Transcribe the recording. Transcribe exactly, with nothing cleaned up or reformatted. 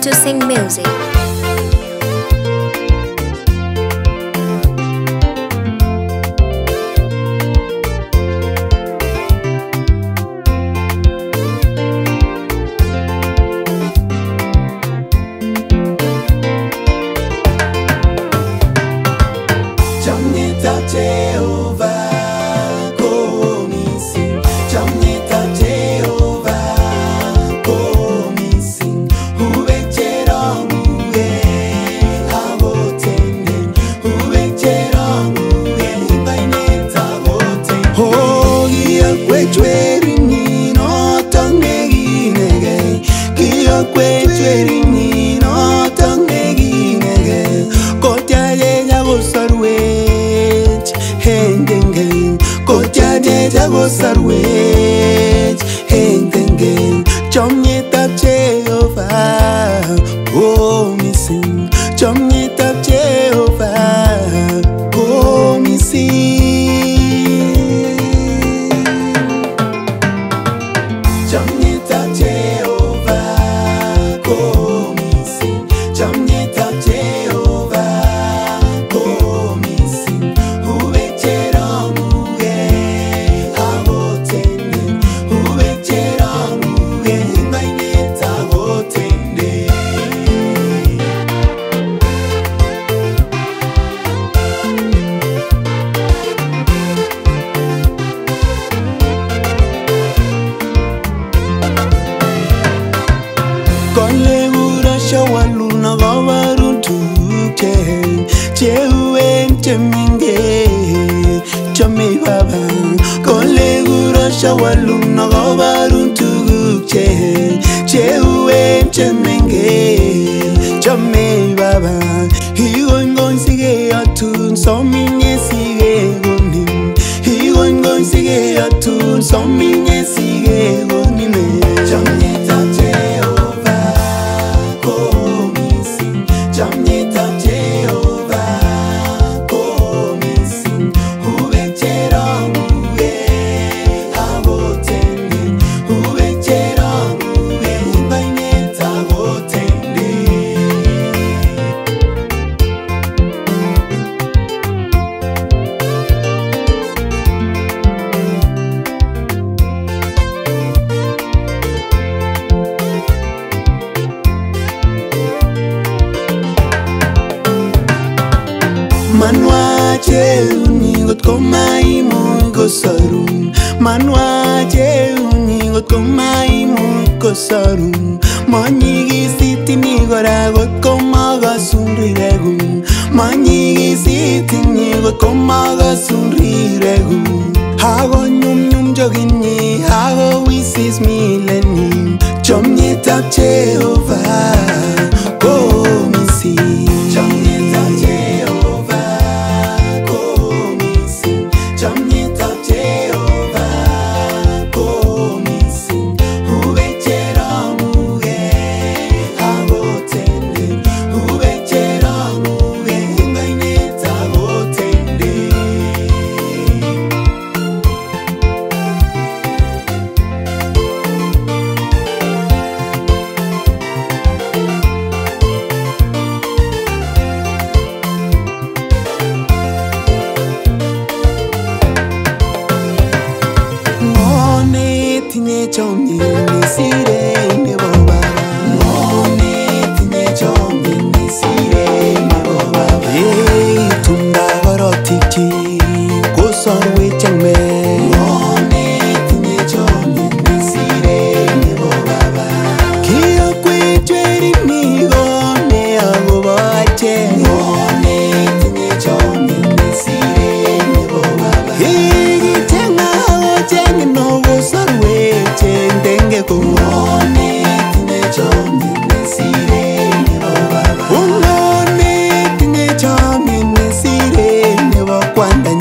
to sing music. Chomietap Jehovah, go me sing. Chomietap Jehovah, go me sing. Uwechera muwe, abotenden. Uwechera muwe, ingaineta boten. Oh, iya kwechweri nino tangeginege. Iya kwechweri nino tangeginege. Kotya yeja gosarwe. Jago sarwech, hengenge. Chomietap Jehovah, go me sing. Chomietap Jehovah, go me sing. Chomietap Jehovah, go me sing. Chomietap Jehovah, go me sing. Uwechera muwe. Shawaluna gawarun tuke Jewen cheminge Chome baba Kole gura shawaluna gawarun tuke Jewen cheminge Chome baba Higon gon sige atun Sominye sige gonin Higon gon sige atun Sominye sige gonin Chomietap Jehovah, go me sing. Chomietap Jehovah, go me sing. Uwechera muwe, abotenden. Uwechera muwe, ingaineta botenden. Manwaje unigot komai mungo sarum. Manwaje unigot komai mungo sarum. Manyigi siti nigora got komaga sunriregun. Manyigi siti nigot komaga sunriregun. Hago nyum nyum joginni, hago wisis mileni. Chomietap Jehovah, go me sing. Chomietap Jehovah, go me sing. Chomietap Jehovah, go me sing. Uwechera muwe, abotenden. Uwechera muwe, ingaineta botenden. Tinye chomye nesire ne baba. Mone tinye chomye nesire ne baba. Hey, tunda gorotikchi kosorwe changme. Mone tinye chomye nesire ne baba. Kiyo kwechweri migo ne agobache. Mone tinye chomye nesire ne baba. Hey, tenga tenga no gosarwe. Umone tinye chomye nesire ne baba. Umone tinye chomye nesire ne bakwanda.